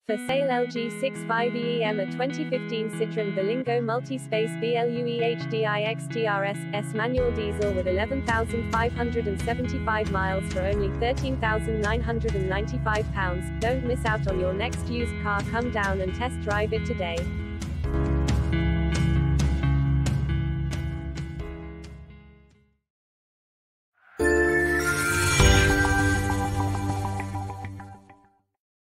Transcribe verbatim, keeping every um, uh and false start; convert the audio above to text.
For sale L G sixty-five E M, a twenty fifteen Citroen Berlingo Multispace BLUEHDI X T R S, S manual diesel with eleven thousand five hundred seventy-five miles for only thirteen thousand nine hundred ninety-five pounds. Don't miss out on your next used car. Come down and test drive it today.